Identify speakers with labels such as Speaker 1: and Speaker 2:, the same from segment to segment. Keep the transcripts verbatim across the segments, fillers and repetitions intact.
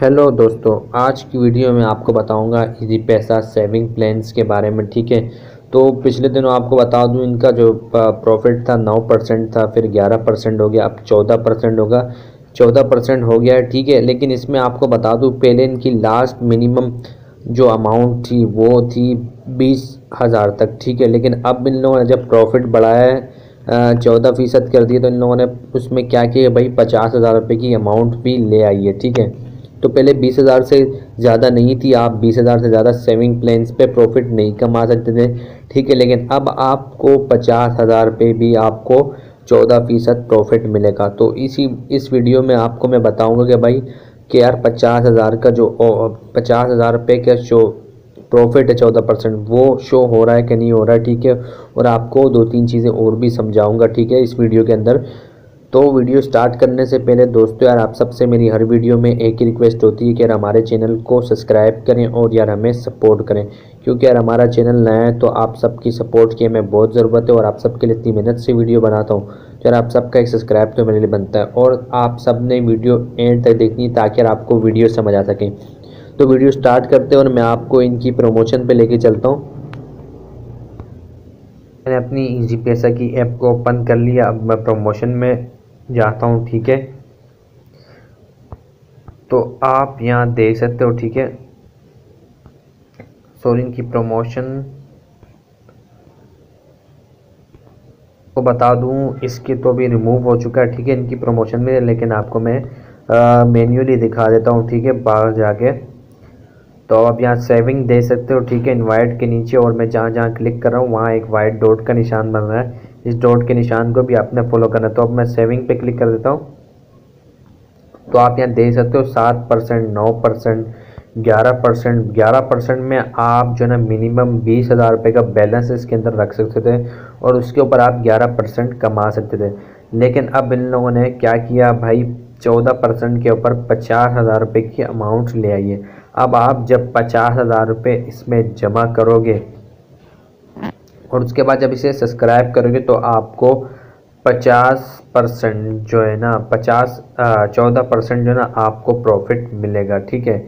Speaker 1: Hello दोस्तों, आज की वीडियो में आपको बताऊंगा इजी पैसा सेविंग प्लान्स के बारे में। ठीक है, तो पिछले दिनों आपको बता दूं इनका जो प्रॉफिट था नौ परसेंट था, फिर ग्यारह परसेंट हो गया, अब चौदह परसेंट होगा, चौदह परसेंट हो गया है। ठीक है, लेकिन इसमें आपको बता दूं पहले इनकी लास्ट मिनिमम जो अमाउंट थी वो थी बीस हज़ार तक। ठीक है, लेकिन अब इन लोगों ने जब प्रॉफिट बढ़ाया है चौदह फीसद कर दिया, तो इन लोगों ने उसमें क्या किया भाई, पचास हज़ार रुपये की अमाउंट भी ले आई है। ठीक है, तो पहले बीस हज़ार से ज़्यादा नहीं थी, आप बीस हज़ार से ज़्यादा सेविंग प्लान्स पे प्रॉफिट नहीं कमा सकते थे। ठीक है, लेकिन अब आपको पचास हज़ार पे भी आपको चौदह फीसद प्रॉफिट मिलेगा। तो इसी इस वीडियो में आपको मैं बताऊंगा कि भाई कि यार पचास हज़ार का जो पचास हज़ार रुपये का शो प्रॉफिट है चौदह परसेंट, वो शो हो रहा है कि नहीं हो रहा है। ठीक है, और आपको दो तीन चीज़ें और भी समझाऊंगा। ठीक है, इस वीडियो के अंदर। तो वीडियो स्टार्ट करने से पहले दोस्तों यार आप सबसे मेरी हर वीडियो में एक ही रिक्वेस्ट होती है कि यार हमारे चैनल को सब्सक्राइब करें और यार हमें सपोर्ट करें, क्योंकि यार हमारा चैनल नया है तो आप सबकी सपोर्ट की हमें बहुत ज़रूरत है। और आप सबके लिए इतनी मेहनत से वीडियो बनाता हूँ तो यार आप सबका एक सब्सक्राइब तो मेरे लिए बनता है, और आप सब ने वीडियो एंड तक देखनी ताकि यार आपको वीडियो समझ आ सके। तो वीडियो स्टार्ट करते हैं और मैं आपको इनकी प्रमोशन पर लेके चलता हूँ। मैंने अपनी इजी पैसा की ऐप को ओपन कर लिया, अब मैं प्रमोशन में जाता हूँ। ठीक है, तो आप यहाँ देख सकते हो। ठीक है, सॉरी इनकी प्रमोशन को बता दूँ, इसकी तो अभी रिमूव हो चुका है। ठीक है, इनकी प्रमोशन में, लेकिन आपको मैं मैन्युअली दिखा देता हूँ। ठीक है, बाहर जाके तो आप यहाँ सेविंग दे सकते हो। ठीक है, इनवाइट के नीचे, और मैं जहाँ जहाँ क्लिक कर रहा हूँ वहाँ एक वाइट डॉट का निशान बन रहा है, इस डॉट के निशान को भी आपने फॉलो करना है। तो अब मैं सेविंग पे क्लिक कर देता हूँ, तो आप यहाँ देख सकते हो सात परसेंट, नौ परसेंट, ग्यारह परसेंट। ग्यारह परसेंट में आप जो है ना मिनिमम बीस हज़ार रुपये का बैलेंस इसके अंदर रख सकते थे, और उसके ऊपर आप ग्यारह परसेंट कमा सकते थे। लेकिन अब इन लोगों ने क्या किया भाई, चौदह परसेंट के ऊपर पचास हज़ार रुपये की अमाउंट ले आई है। अब आप जब पचास हज़ार रुपये इसमें जमा करोगे और उसके बाद जब इसे सब्सक्राइब करोगे तो आपको पचास परसेंट जो है ना पचास चौदह परसेंट जो है ना आपको प्रॉफिट मिलेगा। ठीक है,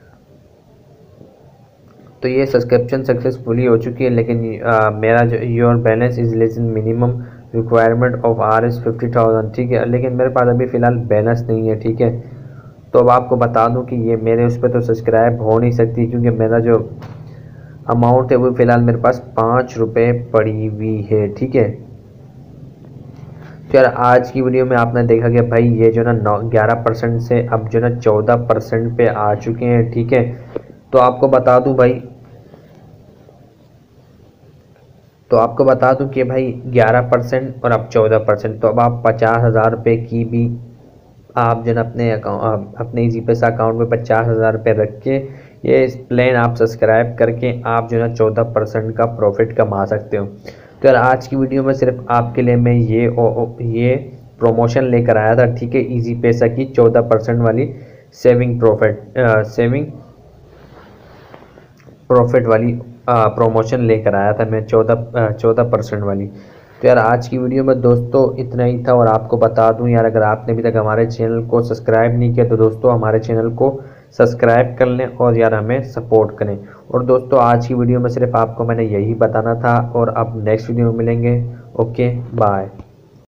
Speaker 1: तो ये सब्सक्रिप्शन सक्सेसफुली हो चुकी है, लेकिन आ, मेरा जो your balance is less in minimum requirement of R S fifty thousand. ठीक है, लेकिन मेरे पास अभी फ़िलहाल बैलेंस नहीं है। ठीक है, तो अब आपको बता दूं कि ये मेरे उस पर तो सब्सक्राइब हो नहीं सकती, क्योंकि मेरा जो अमाउंट है वो फ़िलहाल मेरे पास पाँच रुपये पड़ी हुई है। ठीक है, तो यार आज की वीडियो में आपने देखा कि भाई ये जो ना नौ ग्यारह परसेंट से अब जो ना चौदह परसेंट पे आ चुके हैं। ठीक है, तो आपको बता दूं भाई तो आपको बता दूं कि भाई ग्यारह परसेंट और अब चौदह परसेंट, तो अब आप पचास हज़ार रुपये की भी आप जो ना अपने अकाउंट अपने इजी पैसा अकाउंट में पचास हज़ार रुपये रख के ये इस प्लान आप सब्सक्राइब करके आप जो ना चौदह परसेंट का प्रॉफिट कमा सकते हो। तो यार आज की वीडियो में सिर्फ आपके लिए मैं ये ओ, ओ, ये प्रमोशन लेकर आया था। ठीक है, इजी पैसा की चौदह परसेंट वाली सेविंग प्रॉफिट सेविंग प्रॉफिट वाली प्रमोशन लेकर आया था मैं, चौदह चौदह परसेंट वाली। तो यार आज की वीडियो में दोस्तों इतना ही था, और आपको बता दूं यार अगर आपने अभी तक हमारे चैनल को सब्सक्राइब नहीं किया तो दोस्तों हमारे चैनल को सब्सक्राइब कर लें और यार हमें सपोर्ट करें। और दोस्तों आज की वीडियो में सिर्फ आपको मैंने यही बताना था, और अब नेक्स्ट वीडियो में मिलेंगे। Okay bye.